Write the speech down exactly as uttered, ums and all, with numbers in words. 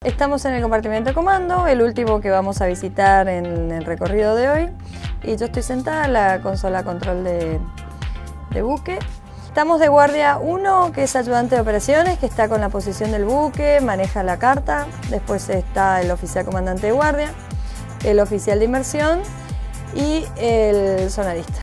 Estamos en el compartimento de comando, el último que vamos a visitar en el recorrido de hoy. Y yo estoy sentada en la consola control de, de buque. Estamos de guardia uno, que es ayudante de operaciones, que está con la posición del buque, maneja la carta. Después está el oficial comandante de guardia, el oficial de inmersión y el sonarista.